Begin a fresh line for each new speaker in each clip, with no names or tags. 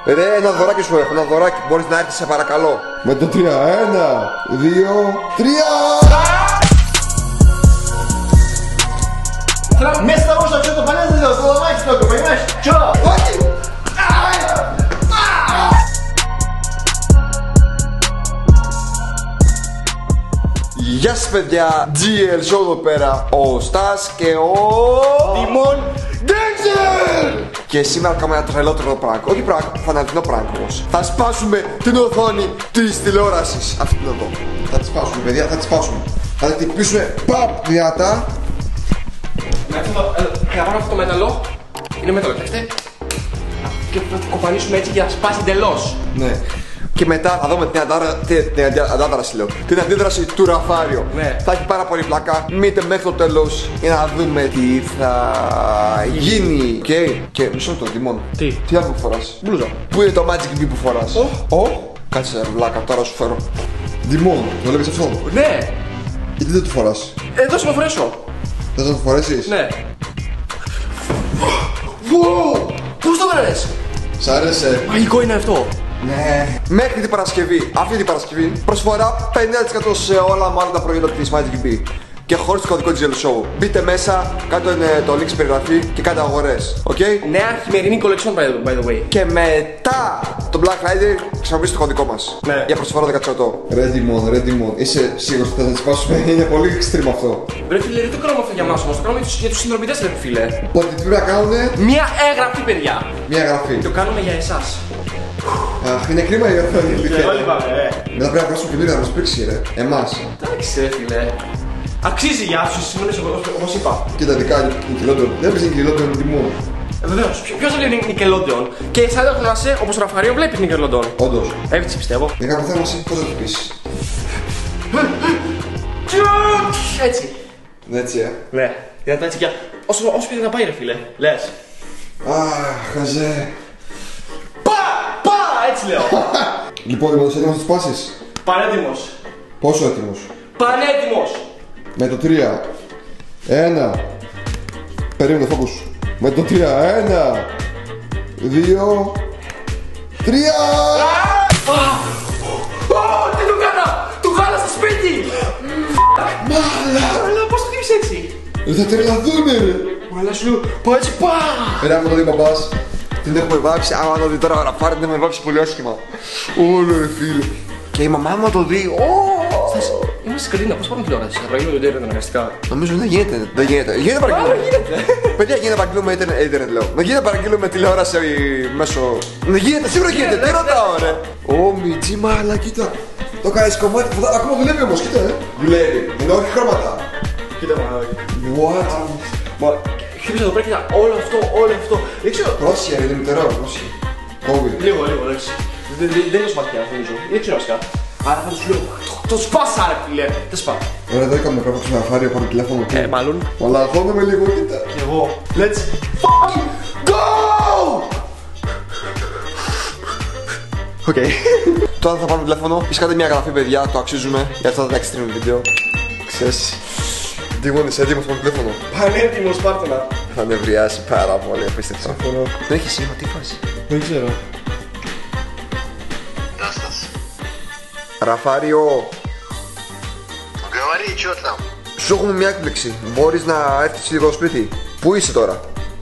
Ρε, ένα δωράκι σου έχω, ένα δωράκι. Μπορείς να έρθεις, σε παρακαλώ. Με το 3, 1, 2, 3.
Вместо того, чтобы что-то полезное сделать, ломайте только, понимаешь? Чё?
Γεια σας παιδιά, GL Show εδώ πέρα. Ο Στας και ο Δημον Gangster. Και σήμερα κάνουμε ένα τρελότερο prank. Όχι prank, φανατινό prank όμως. Θα σπάσουμε την οθόνη της τηλεόρασης. Αυτή την εδώ. Θα τη σπάσουμε παιδιά, θα τη σπάσουμε. Θα τη χτυπήσουμε παπ δυνατά.
Θα πάρω αυτό το μέταλλο. Είναι μέταλλο, κοιτάξτε. Και θα το κοπανίσουμε έτσι για να σπάσει εντελώς.
Ναι. Και μετά θα δούμε την αντίδραση του Ραφάριο.
Ναι.
Θα έχει πάρα πολύ πλάκα. Μείνετε μέχρι το τέλος για να δούμε τι θα γίνει. Και μισό λεπτό, Δημόν. Τι άλλο που φοράς?
Μπλούζα.
Πού είναι το Magic Bee που φοράς? Κάτσε ρε βλάκα, τώρα σου φέρω. Δημόν, το βλέπεις αυτό?
Ναι.
Γιατί δεν το φοράς?
Εδώ σου το φορέσω.
Δεν θα το φορέσεις?
Ναι. Πώς το βρες?
Σ' άρεσε?
Μαγικό είναι αυτό.
Ναι. Μέχρι την Παρασκευή, αυτή την Παρασκευή, προσφορά 50% σε όλα μάλλον τα προϊόντα της Magic Bee. Και χωρίς το κωδικό GL Show. Μπείτε μέσα, κάντε το link στην περιγραφή και κάντε αγορές. Οκ?
Νέα χειμερινή collection by the way.
Και μετά το Black Friday χρησιμοποιήστε το κωδικό μας.
Ναι.
Για προσφορά 10%. Ρε Δημόν, είσαι σίγουρος ότι θα τη σπάσουμε? Είναι πολύ extreme αυτό.
Ρε φίλε, δεν το κάνουμε αυτό για μας όμως, το κάνουμε για τους συνδρομητές ρε φίλε.
Οπότε τι πρέπει να κάνουνε?
Μια έγγραφη παιδιά.
Μια εγγραφή.
Το κάνουμε για εσάς.
Αχ, είναι κρίμα η οθόνη.
Και όλοι πάμε,
Μετά πρέπει να βγάσουμε καινούργια να μας πρίξει ρε. Εμάς.
Εντάξει ρε φίλε. Αξίζει για άσους σημαίνεις όπως είπα.
Και τα δικά Nickelodeon. Δεν έπαιζε Nickelodeon Δημόν.
Βεβαίως, ποιος δεν βλέπει Nickelodeon? Και σαν να είσαι όπως ο Ραφάριο βλέπεις Nickelodeon.
Όντως.
Έτσι πιστεύω.
Για κάποιο θέμα εσύ πώς θα το πεις?
Έτσι.
Έτσι
Ναι, δυνατά έτσι και όσο πήγε να πάει ρε φίλε. Λες.
Αχ, χαζέ.
Πα! Έτσι λέω.
Λοιπόν, Δημόν, είσαι έτοιμος να το σπάσεις?
Πανέτοιμος.
Πόσο έτοιμος?
Πανέτοιμος.
Με το 3, 1. Περίμενε το focus. Με το 3, 1, 2, 3.
Τι του κάνα! Του χάλα στο σπίτι! Μάλα! Πώς το χτύπησε έτσι?
Θα τρελαθούνε ρε.
Μάλα σου λέω, πάω έτσι πά!
Ρε, άμα το δει παπάς, την έχουμε βάψει. Άμα το δει τώρα ο Ραφάρη, την έχουμε βάψει πολύ άσχημα. Όλο ρε φίλε. Και η μαμά μου το δει.
Στάση, είμαστε στην Καλίνα, πώς πάμε τηλεόραση? Θα παραγγείλουμε το ίντερνετ αναγκαστικά.
Νομίζω δεν γίνεται. Δεν γίνεται. Γίνεται παραγγείλουμε. Παιδιά, γίνεται παραγγείλουμε ίντερνετ λέω. Δεν γίνεται παραγγείλουμε τηλεόραση μέσω. Δεν γίνεται, σίγουρα γίνεται. Τι ρωτάω ρε. Ω Μιτζή, μάλα, κοίτα. Το κάνεις κομμάτι που ακόμα δουλεύει όμως, κοίτα. Δουλεύει. Είναι όχι χρώματα.
Κοίτα μαλάκι.
What?
Μα χτύπησε εδώ πέρα, κοίτα, όλο αυτό. Δεν ξέρω.
Πρόσχε, ρε, Δημητρό, πρόσχε. Κόβει.
Λίγο, εντάξει. Δεν είναι σπαθιά, νομίζω. Δεν ξέρω βασικά. Άρα θα σου λέω, το σπάσα ρε φίλε. Δεν σπά.
Ωραία, εδώ έκαμε πρέπει να Ραφάρη, πάρω τηλέφωνο του.
Μάλλον.
Αλλά αγχώνομαι λίγο, κοίτα.
Και εγώ. Let's fucking go!
Οκ. Τώρα θα πάρουμε τηλέφωνο. Φυσικά μια εγγραφή, παιδιά, το αξίζουμε για αυτά τα extreme βίντεο. Ξέρεις. Δημόν, είσαι έτοιμος με το τηλέφωνο?
Πανέτοιμος, πάρτε να.
Θα νευριάσει πάρα πολύ, απίστευτο. Δεν έχει σήμα, τι φάση?
Δεν ξέρω.
Да, Стас.
Ραφάριο,
Говори, что там?
σου έχουμε μια έκπληξη. Μπορείς να έρθεις λίγο σπίτι? Πού είσαι τώρα?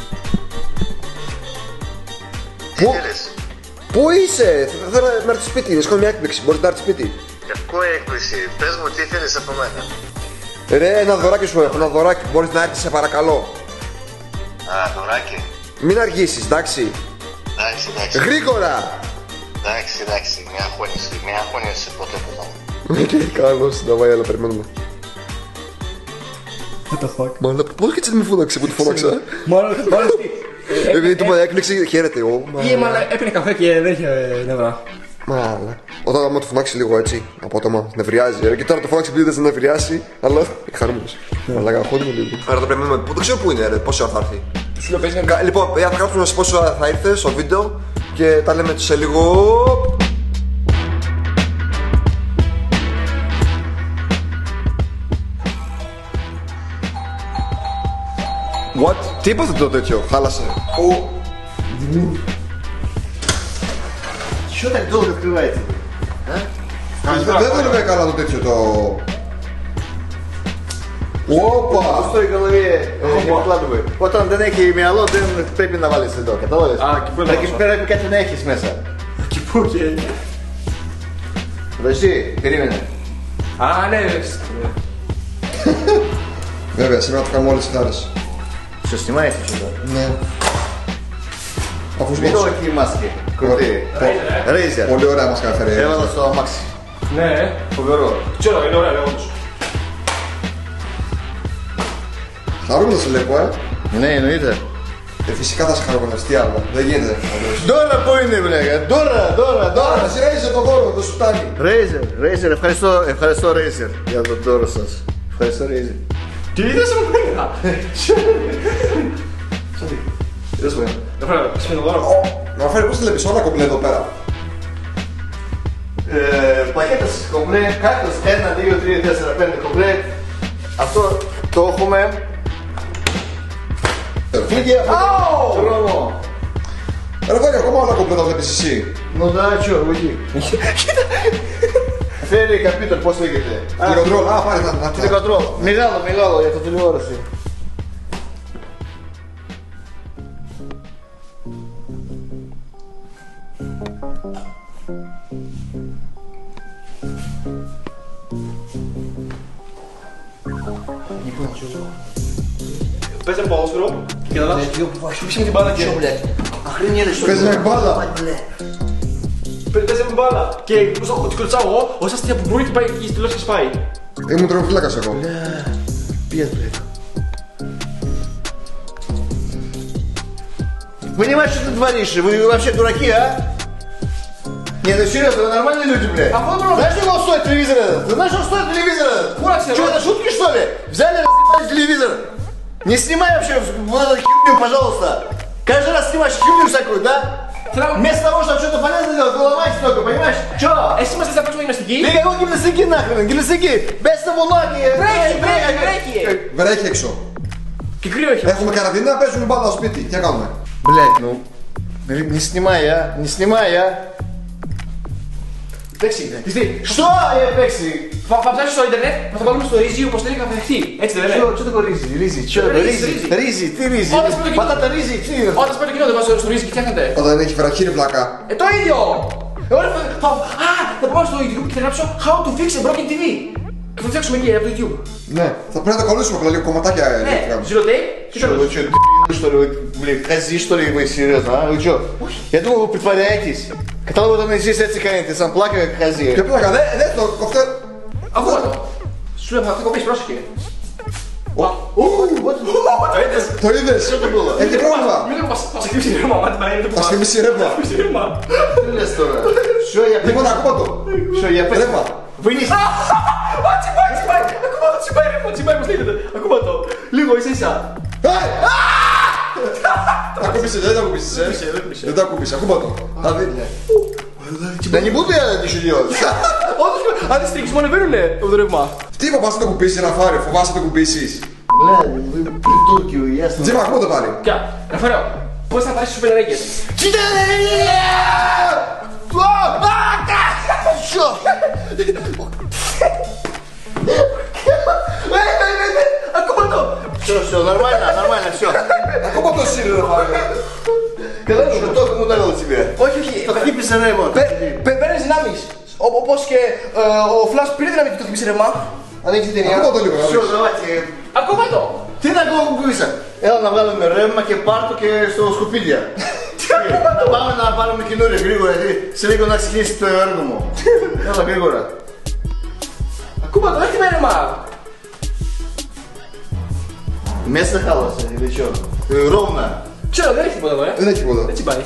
Τι θέλεις?
Πού είσαι? Θέλω να έρθεις σπίτι, σου έχουμε μια έκπληξη. Μπορείς να έρθεις σπίτι?
Какой έκπληξη? Πες μου τι θέλεις από μένα.
Ρε, ένα δωράκι σου έχω, ένα δωράκι. Μπορείς να έρθεις, σε παρακαλώ.
Α, δωράκι.
Μην αργήσεις, εντάξει?
Εντάξει.
Γρήγορα!
Εντάξει, μην αγχώνεσαι ποτέ ποτέ.
Καλώς, давай, αλλά περιμένουμε.
What the fuck?
Μάλλον, πώς και έτσι δεν με φώναξε που τη φώναξα?
Μάλλον
Επειδή του μου έκπληξη, χαίρετε.
έπαιρνε καφέ και δεν είχε νεύρα.
Μάλλον. Όταν άμα το φωνάξει λίγο έτσι, απότομα, νευριάζει. Και τώρα το φώναξε επειδή δεν νευριάσει, αλλά χαρούμενος. Αλλά αγχώνομαι λίγο. Άρα το περιμένουμε. Δεν ξέρω πού είναι, ρε, πόση ώρα θα έρθει.
Σου λέω πες
Λοιπόν, θα γράψουμε σε πόση ώρα θα ήρθε στο βίντεο και τα λέμε σε λίγο. What? Τι είπατε το τέτοιο, χάλασε.
Что так долго открываете?
Δεν δούλευε καλά το τέτοιο το... Όπα!
В пустой голове не выкладывай. Όταν δεν έχει μυαλό δεν πρέπει να βάλεις εδώ, κατάλαβες?
Α, και πού είναι αυτό?
Πρέπει κάτι να έχεις μέσα.
Και πού και...
Подожди, περίμενε.
Α, ναι.
Βέβαια, σήμερα το κάνουμε όλες τις χάρες.
Что, снимаете что-то?
Ναι. Αφού σου
Видел
πω.
какие маски? Крутые. Razer.
Πολύ ωραία μας καταφέρει.
Έβαλα στο αμάξι.
Ναι.
Φοβερό.
Ξέρω, είναι ωραία, όντως.
Χαρούμενο σε βλέπω,
Ναι, εννοείται.
Φυσικά θα σε χαρούμενος, τι άλλο. Δεν γίνεται.
Δώρα που είναι, βλέγα. Δώρα.
Τώρα, σειράζεσαι το δώρο, δεν σου φτάνει.
Razer, ευχαριστώ Razer για τον δώρο σας. Ευχαριστώ Razer.
Τι είδες μου πήγα.
Είδες με.
Έφερα, σπίνω δώρο.
Να φέρει πώς βλέπεις όλα κομπλέ εδώ πέρα.
Πακέτας κομπλέ, κάρτες 1, 2, 3, 4, 5 κομπλέ. Αυτό το έχουμε. Φύγε από τον δρόμο.
Ρε Βάρη, ακόμα όλα κομπλέ θα βλέπεις εσύ.
Ну да, чё, уйди. Φέρει καπίτορ, πώς λέγεται.
Τηλεκοντρόλ, α, πάρε να...
Τηλεκοντρόλ. Μεγάλο, για το τηλεόραση.
Παίζαμε ποδόσφαιρο και καταλάβεις. Χτύπησε την μπάλα και...
Охренели, что
Παίζει με μπάλα.
Παίζαμε μπάλα και την κολλησάω εγώ, ο Σάστια που μπορεί και πάει και στη τηλεόραση και σπάει.
Ήμουν τρομοφύλακας εγώ.
Пиздец, блядь. Понимаешь, что ты творишь? Вы вообще дураки, а? Не, ну серьезно, вы нормальные люди, блядь?
А вот, бро.
Знаешь, сколько он стоит телевизор этот? Ты знаешь, что стоит телевизор этот?
Курак себе,
Что,
бро.
это шутки, что ли? Взяли, разъебали телевизор. Не снимай вообще вот эту херню, пожалуйста. Каждый раз снимаешь херню всякую, да? Вместо того, чтобы что-то полезное делать, вы ломаете только, понимаешь? Чё?
Εσύ μας θες να παίξουμε γυμναστική.
Ты какой гимнастики нахрен? Гимнастики без того ноги.
Βρέχει.
Βρέχει έξω.
Και κρύο έχει.
Έχουμε καραντίνα, παίζουμε μπάλα στο σπίτι. Τι να κάνουμε.
Блять, ну. Не снимай, а? Не снимай, а?
Παίξει. Τι.
Что я пекси?
Θα ψάξεις στο ίντερνετ, θα το βάλουμε στο ρύζι όπως θέλει να φερθεί. Έτσι δεν είναι.
Что такое ризи? Ризи, что?
Ризи.
Ризи, ты ризи.
Όταν σπάει το κοινό.
Πατάτα ризи, ты.
Όταν σπάει το κοινό δεν βάζω στο ρύζι και φτιάχνετε.
Όταν έχει βραχή, ρε βλάκα.
Το ίδιο! Εγώ θα πάω στο YouTube και θα γράψω How to fix a broken TV. Και θα φτιάξουμε εκεί από το YouTube.
Ναι, θα πρέπει να τα κολλήσουμε απλά λίγο κομματάκια.
Ναι, zero day και
Что, вы
τέλος.
что, ты что ли, вы, блин, хази, что ли, вы серьезно, а? Вы что? Я думал, вы притворяетесь. Каталог там здесь эти канеты, сам плакал, как хази.
Και πλάκα, δεν το κοφτέ.
Ακούω το. Σου λέω θα το κοπείς, πρόσεχε. Το είδες.
Το είδες. Έχει πρόβλημα.
Μην λέω μας χτύπησε η ρεύμα, μάτι παραγίνεται που
Θα σκεφτεί η ρεύμα.
χτύπησε η ρεύμα.
Ты лез τώρα. Что я
Λοιπόν, ακούω το.
Что я
Ρεύμα.
Вынеси.
Τσιμπάει, ακούω το τσιμπάει, ρεύμα, τσιμπάει, πώς λέγεται. Ακούω το. Λίγο, ίσα ίσα.
Τα ακούμπησε, δεν τα ακούμπησε. Δεν τα ακούμπησε, ακούω το.
Да не буду я ничего делать.
Όντως, αν δεν στρίξεις, μόνο ανεβαίνουνε το ρεύμα.
Τι φοβάσαι να το κουμπίσει, Ραφάριο, φοβάσαι να το κουμπίσεις.
Бля, вы придурки, вы ясно?
Τζίμα, ακούω το πάλι.
Κοίτα, Ραφαέρο, πώς θα πάρεις στους πεναρέκες.
Что?
Ακούω το.
Все, нормально, все.
Ακούω το σύρι, Ραφάριο.
Когда же только ему ударил тебе?
Όχι, όχι.
Το χτύπησε ρεύμα.
Παίρνεις δυνάμεις. Όπως και ο Φλάς πήρε δύναμη και το χτύπησε ρεύμα.
Ανοίξτε την
Ακούω το λίγο, να
Все,
δεις.
давайте.
Ακούω το.
Τι να κάνω που είσαι. Έλα να βγάλουμε ρεύμα και πάρ' το και στο σκουπίδια. Να πάμε να πάρουμε καινούριο γρήγορα, γιατί σε λίγο να ξεκινήσει το έργο μου. Έλα γρήγορα.
Ακούω το, έχει με ρεύμα.
Μέσα χάλασε, или что? Ровно.
Ξέρω, δεν έχει τίποτα εδώ,
Δεν έχει τίποτα.
Δεν τσιμπάει.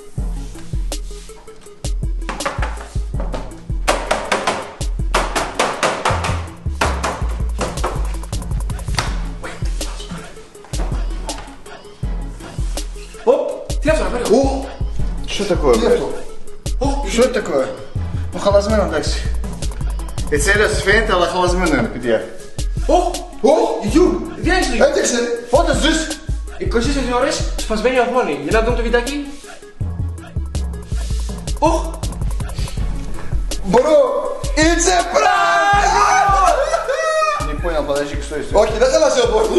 Τι είναι αυτό, Ραφαέρο.
Ω,
Что такое,
τι είναι
блядь?
αυτό.
Что это такое? Ну, χαλασμένο εντάξει. Έτσι έλειως φαίνεται, αλλά χαλασμένο είναι, παιδιά.
Ω, η Γιου.
Τι έχεις λίγο.
Έτρεξε.
Πότε ζεις?
24 ώρες σπασμένη οθόνη. Για να δούμε το βιντεάκι.
Bro, it's a prank!
Не понял, подожди, что это?
Όχι, δεν θέλω να σε πολύ.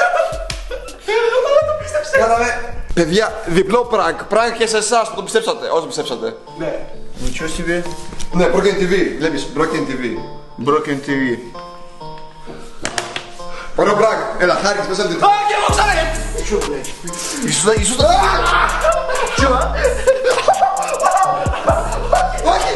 Κάναμε. Παιδιά, διπλό prank. Prank και σε εσάς που το πιστέψατε. Όσοι πιστέψατε.
Ναι.
Ничего себе.
Ναι, Broken TV. Βλέπεις, Broken TV.
Broken TV.
Ωραίο prank. Έλα, χάρηκες μέσα από την.
Α, και εγώ ξανά!
Иисус, Чё?
Όχι!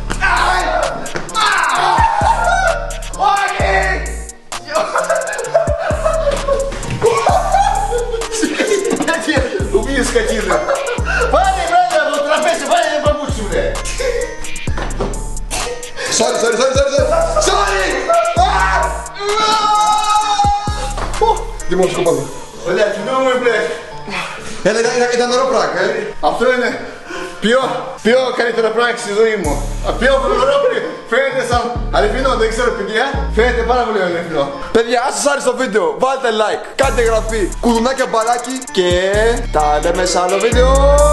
Убей скотину. Парни, правильно, вот трапеция, парни, не помучи, бля.
Sorry! Δημόσιο κοπάδι.
Блядь, думаю, блядь.
Έλα, ήταν ωραίο prank,
Αυτό είναι πιο καλύτερο πράγμα στη ζωή μου. Πιο φλουρόπλη. Φαίνεται σαν αληθινό, δεν ξέρω παιδιά. Φαίνεται πάρα πολύ αληθινό.
Παιδιά, αν σας άρεσε το βίντεο, βάλτε like, κάντε εγγραφή, κουδουνάκια μπαλάκι και τα λέμε σε άλλο βίντεο.